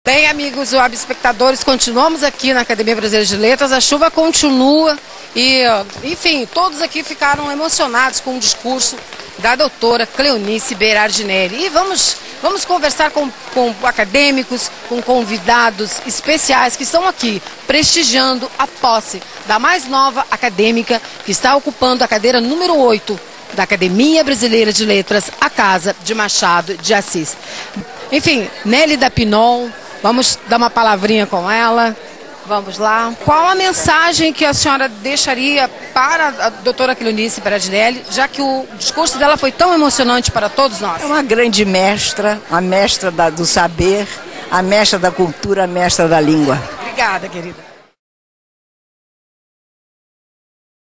Bem, amigos web espectadores, continuamos aqui na Academia Brasileira de Letras, a chuva continua e, enfim, todos aqui ficaram emocionados com o discurso da doutora Cleonice Berardinelli. E vamos conversar com acadêmicos, com convidados especiais que estão aqui prestigiando a posse da mais nova acadêmica que está ocupando a cadeira número 8 da Academia Brasileira de Letras, a Casa de Machado de Assis. Enfim, Nélida Pinon, vamos dar uma palavrinha com ela. Vamos lá. Qual a mensagem que a senhora deixaria para a doutora Cleonice Berardinelli, já que o discurso dela foi tão emocionante para todos nós? É uma grande mestra, a mestra do saber, a mestra da cultura, a mestra da língua. Obrigada, querida.